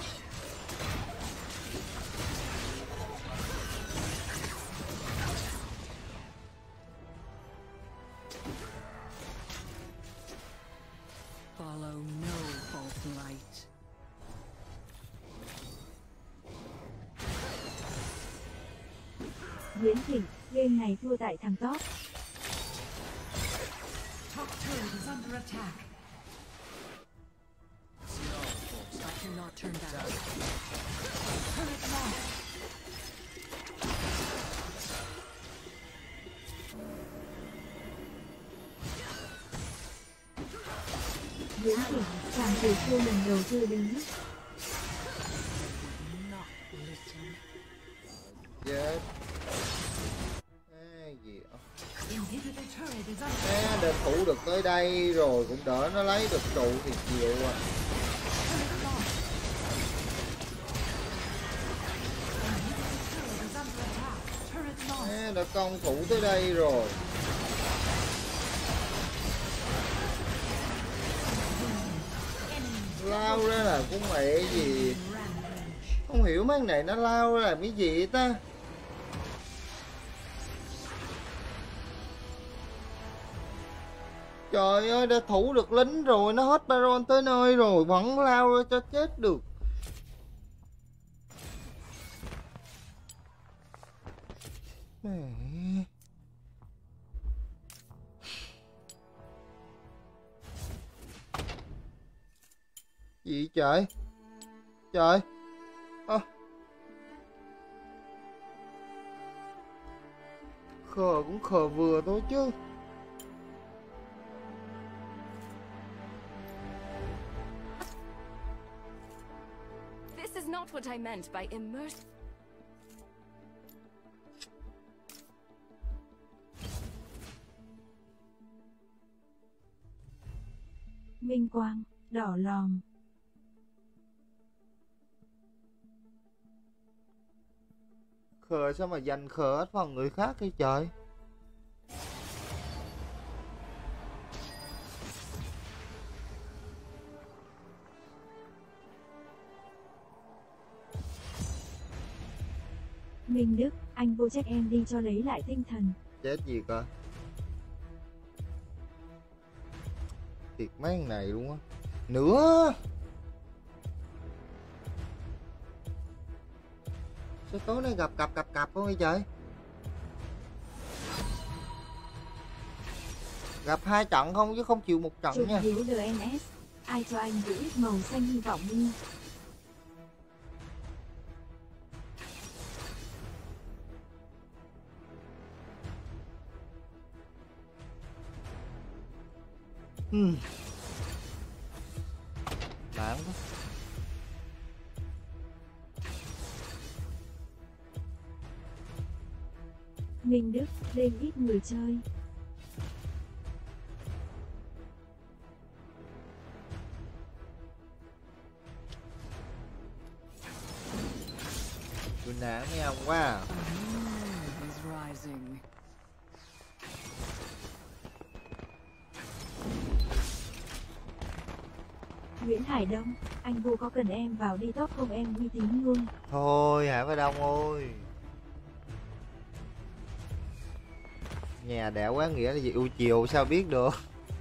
[SPEAKER 4] Follow no false light.
[SPEAKER 1] Viễn Thịnh, game này thua tại thằng top.
[SPEAKER 3] Top turret is under attack.
[SPEAKER 4] I cannot turn back.
[SPEAKER 3] Turret lost.
[SPEAKER 1] Viễn Thịnh, chàng từ xưa lần đầu chưa đến.
[SPEAKER 4] Not listen.
[SPEAKER 2] Chết. Gì đó.
[SPEAKER 3] Inhibitor turret is under
[SPEAKER 2] Đền thủ được tới đây rồi cũng đỡ nó lấy được trụ thì chịu à.
[SPEAKER 3] turret lost. Inhibitor turret is under attack. Turret lost.
[SPEAKER 2] Đã công thủ tới đây rồi. Lao ra là cũng mẹ gì.
[SPEAKER 3] Rampage.
[SPEAKER 2] Không hiểu mấy này nó lao ra làm cái gì ta. Trời ơi, đã thủ được lính rồi, nó hết Baron tới nơi rồi, vẫn lao ra cho chết được. Mẹ. Gì trời? Trời. Khờ cũng khờ vừa thôi chứ.
[SPEAKER 4] This is not what I meant by immerse.
[SPEAKER 1] Minh Quang, đỏ lòm.
[SPEAKER 2] Khờ sao mà dành khờ hết phần người khác đi trời.
[SPEAKER 1] Minh Đức, anh vô trách em đi cho lấy lại tinh thần.
[SPEAKER 2] Chết gì cơ. Thiệt mấy thằng này luôn á. Nữa. Sao tối nay gặp cặp không vậy trời? Gặp 2 trận không chứ không chịu 1 trận
[SPEAKER 1] Chụp
[SPEAKER 2] nha.
[SPEAKER 1] hiếu DNS. Ai cho anh giữ ít màu xanh hy vọng đi.
[SPEAKER 2] Đáng quá.
[SPEAKER 1] Minh Đức, đêm ít người chơi.
[SPEAKER 2] Tôi nản mấy ông quá à.
[SPEAKER 4] The moon is rising.
[SPEAKER 1] Nguyễn Hải Đông, anh vô có cần em vào đi top không em uy tín luôn.
[SPEAKER 2] Thôi Hải Vai Đông ơi. Nhà đẻ quá nghĩa là gì? U chiều sao biết được.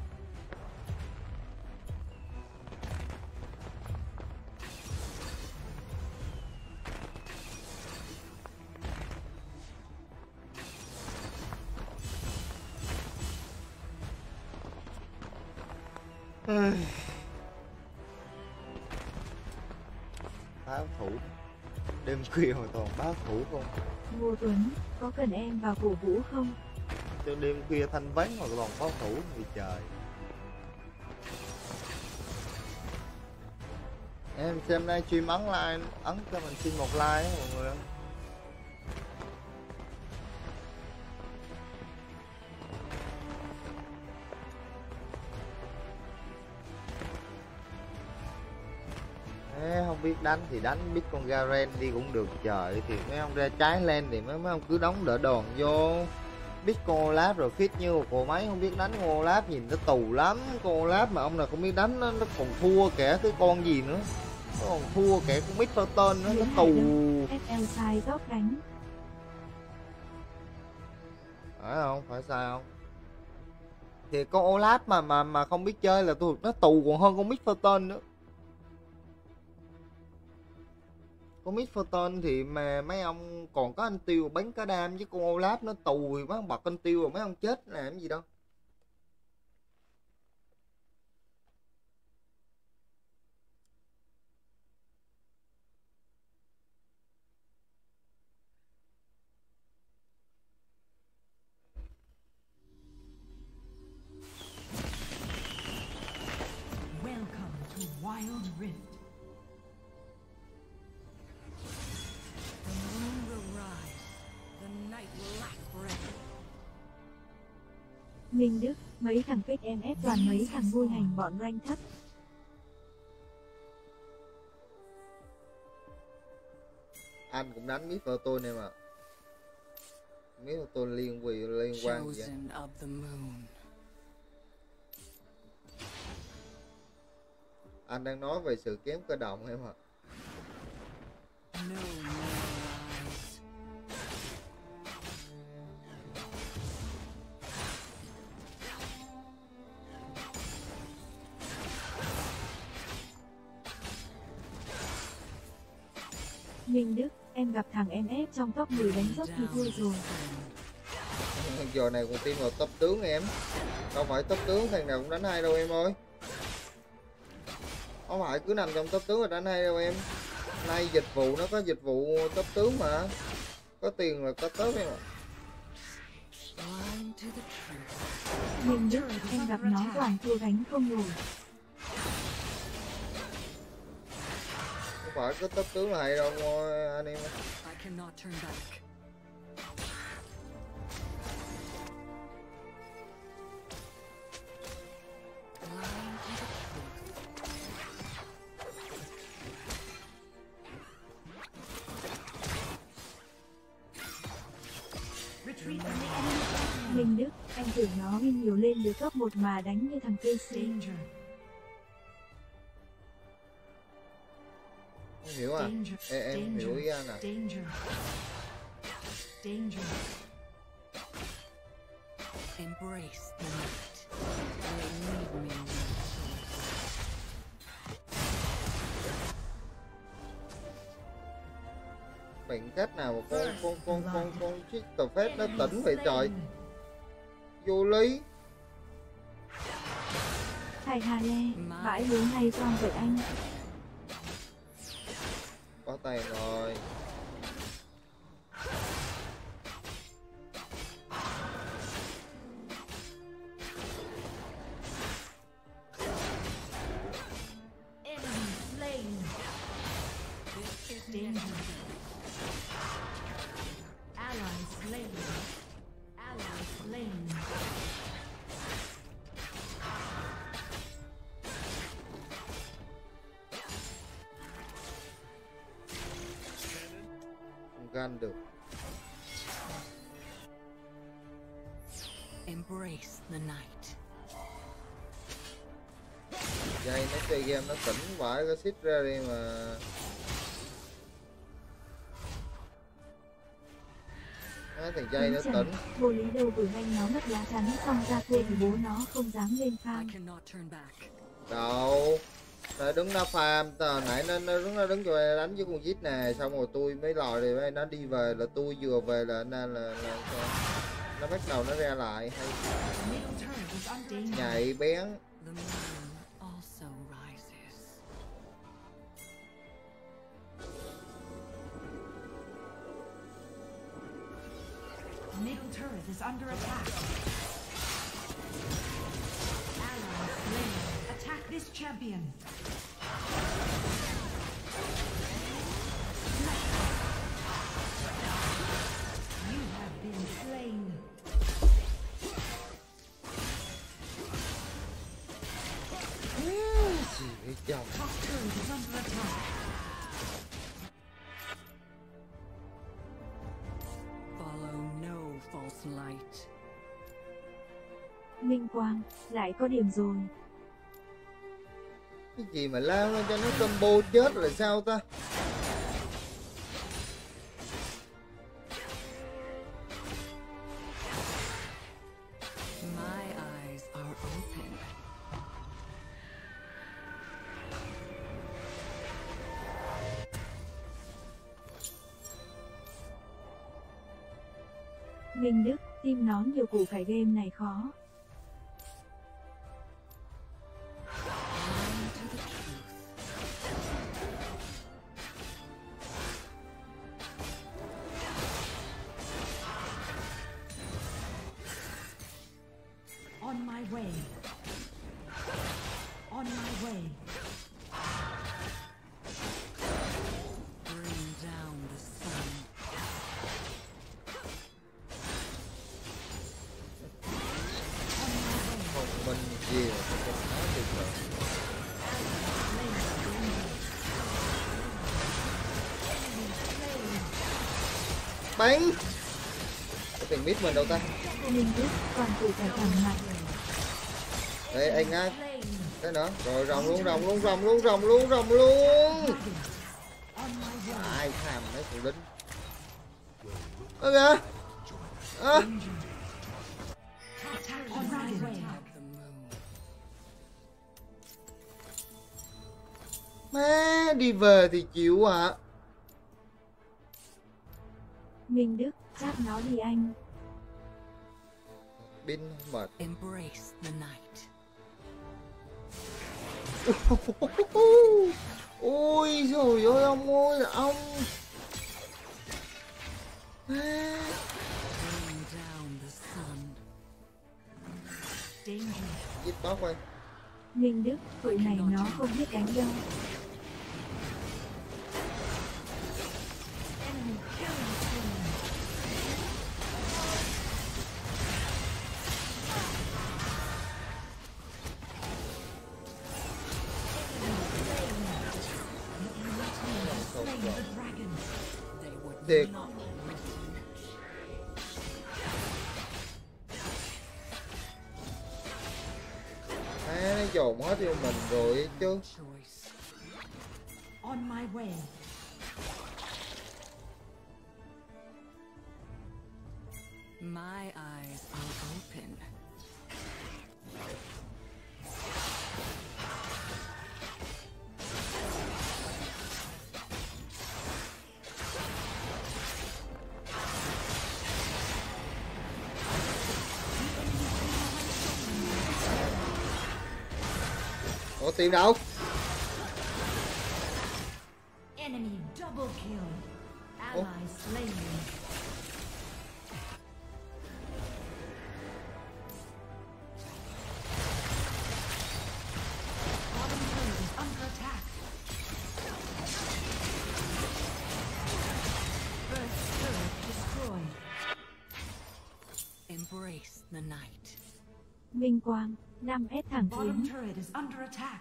[SPEAKER 2] Báo thủ. Đêm khuya mà toàn báo thủ không.
[SPEAKER 1] Ngô Tuấn, có cần em vào cổ vũ không?
[SPEAKER 2] Cho đêm khuya thanh vắng mà toàn báo thủ vì trời. Em xem livestream ấn like, ấn cho mình xin 1 like á mọi người. Không biết đánh thì đánh, biết con Garen đi cũng được trời. Thì mấy ông ra trái lên thì mấy ông cứ đóng đỡ đòn vô. Biết con Olaf rồi fit như một cô máy không biết đánh con Olaf nhìn nó tù lắm. Con Olaf mà ông nào không biết đánh nó còn thua kẻ cái con gì nữa. Nó còn thua kẻ con Mít tên nó tù.
[SPEAKER 1] FL sai top đánh.
[SPEAKER 2] Phải không? Phải sai không? Thì con Olaf mà không biết chơi là tôi nó tù còn hơn con Mít tên nữa. Con Mít Photon thì mà mấy ông còn có anh Tiêu bắn cá đam, với con Olaf nó tù thì mấy ông bật anh Tiêu rồi mấy ông chết làm gì đâu.
[SPEAKER 3] Welcome to Wild Rift.
[SPEAKER 4] The moon will rise. The night will last forever.
[SPEAKER 1] Minh Đức, mấy thằng pick em ép toàn mấy thằng vui hành bọn rank thấp.
[SPEAKER 2] Anh cũng đánh Mít Photon em à. Mít Photon liên quan gì vậy?
[SPEAKER 4] Chosen of the moon.
[SPEAKER 2] Anh đang nói về sự kém cơ động em ạ.
[SPEAKER 4] No more rise.
[SPEAKER 1] Minh Đức, em gặp thằng em ép trong top 10 đánh dốc thì thua rồi.
[SPEAKER 2] Giờ này còn tin vào top tướng em. Đâu phải top tướng thằng nào cũng đánh hay đâu em ơi. Không phải cứ nằm trong top tướng là đánh hay đâu em. Nay dịch vụ nó có dịch vụ top tướng mà. Có tiền là có top em ạ.
[SPEAKER 4] Blind to the truth.
[SPEAKER 1] Minh Đức, em gặp nó toàn thua gánh không nổi.
[SPEAKER 2] Không phải có top tướng là hay đâu anh em.
[SPEAKER 4] I cannot turn back. Blind to the truth.
[SPEAKER 3] Retreat from the enemy.
[SPEAKER 1] Minh Đức, anh tưởng nó win nhiều lên được top 1 mà đánh như thằng KC.
[SPEAKER 3] Danger.
[SPEAKER 2] Không hiểu à?
[SPEAKER 3] Danger.
[SPEAKER 2] Em hiểu ý anh à?
[SPEAKER 3] Danger. Danger.
[SPEAKER 4] Embrace the night. They need me now.
[SPEAKER 2] Bằng cách nào mà con chiếc tờ phép nó tỉnh vậy trời. Vô lý.
[SPEAKER 1] Thầy Hà Lê, vãi hướng hay con vậy anh?
[SPEAKER 2] Có tiền rồi.
[SPEAKER 3] Enemy slain. Danger. Ally slain. Ally slain.
[SPEAKER 2] Không gan được.
[SPEAKER 4] Embrace the night.
[SPEAKER 2] Dây nó chơi game nó tỉnh vãi cái xít ra đi mà. Thằng dây nó tỉnh.
[SPEAKER 1] Vô lý đâu gửi anh nó mất lá chắn xong ra thuê thì bố nó không dám lên
[SPEAKER 4] I
[SPEAKER 1] farm.
[SPEAKER 4] cannot turn back.
[SPEAKER 2] Đâu. Nó đứng nó farm, tờ nãy nó đứng cho đánh với con vít nè, xong rồi tôi mới lòi rồi nó đi về là tôi vừa về là nên là nó bắt đầu nó ra lại hay
[SPEAKER 3] Middle turret is under attack.
[SPEAKER 2] nhạy bén.
[SPEAKER 4] The moon also rises.
[SPEAKER 3] Middle turret is under attack. Ally slain. Attack this champion. You have been slain.
[SPEAKER 2] Gì vậy chồng.
[SPEAKER 3] Top turret is under attack.
[SPEAKER 4] Follow no false light.
[SPEAKER 1] Minh Quang, lại có điểm rồi.
[SPEAKER 2] Cái gì mà lao lên cho nó combo chết là sao ta?
[SPEAKER 4] My eyes are open.
[SPEAKER 1] Minh Đức, tim nó nhiều củ cải game này khó.
[SPEAKER 4] Blind to the truth.
[SPEAKER 3] On my way. On my way.
[SPEAKER 4] Bring down the sun.
[SPEAKER 2] Thông minh gì mà không nói được rồi. Bắn. Cái tiền mít mình đâu ta?
[SPEAKER 1] Minh Đức, còn củ cải càng mạnh.
[SPEAKER 2] Đây anh á.
[SPEAKER 3] Slain.
[SPEAKER 2] Cái nữa. Rồi rồng luôn.
[SPEAKER 3] On my way.
[SPEAKER 2] Ai tham mấy con lính. Ơ kìa. Ơ.
[SPEAKER 3] Attack on my way.
[SPEAKER 4] The moon.
[SPEAKER 2] Má đi về thì chịu ạ.
[SPEAKER 1] Minh Đức, chắc nó đi anh.
[SPEAKER 2] Pin mệt.
[SPEAKER 4] Embrace the night.
[SPEAKER 2] Ôi trời ơi ông ơi ông.
[SPEAKER 4] Bring down the sun.
[SPEAKER 3] Danger.
[SPEAKER 2] Giết bóc ơi.
[SPEAKER 1] Minh Đức, tụi này nó không biết đánh đâu.
[SPEAKER 3] Enemy killing spree.
[SPEAKER 2] Không
[SPEAKER 3] Slain
[SPEAKER 2] rồi.
[SPEAKER 3] the dragon.
[SPEAKER 4] They would
[SPEAKER 2] Thiệt.
[SPEAKER 4] not listen.
[SPEAKER 2] Má nó dồn hết vô mình rồi chứ.
[SPEAKER 4] Choice.
[SPEAKER 3] On my way.
[SPEAKER 4] My eyes are open.
[SPEAKER 2] Ủa tiền đâu?
[SPEAKER 3] Enemy double kill. Ally slain. Bottom turret is under attack. First turret destroyed.
[SPEAKER 4] Embrace the night.
[SPEAKER 1] Minh Quang, 5S thẳng
[SPEAKER 3] Bottom
[SPEAKER 1] tiến.
[SPEAKER 3] turret is under attack.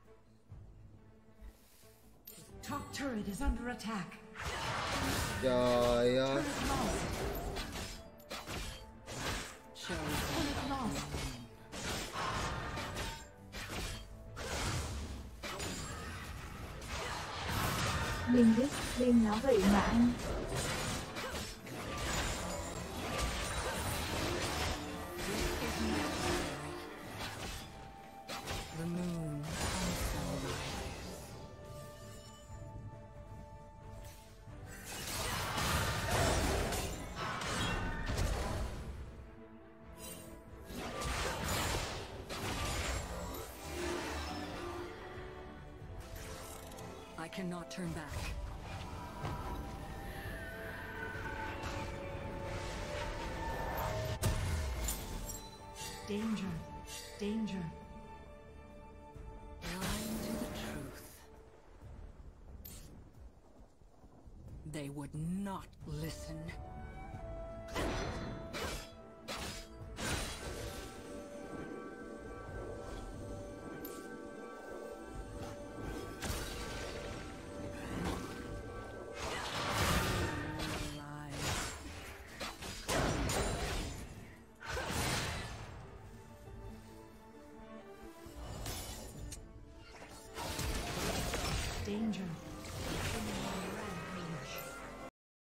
[SPEAKER 3] Top turret is under attack.
[SPEAKER 2] Trời ơi.
[SPEAKER 3] Turret lost.
[SPEAKER 4] Chosen.
[SPEAKER 3] Turret lost.
[SPEAKER 1] Minh Đức, bên nó vậy mà anh.
[SPEAKER 4] The moon also rises. I cannot turn back.
[SPEAKER 3] Danger. Danger.
[SPEAKER 4] Blind to the truth. They would not listen. Lies.
[SPEAKER 3] Danger.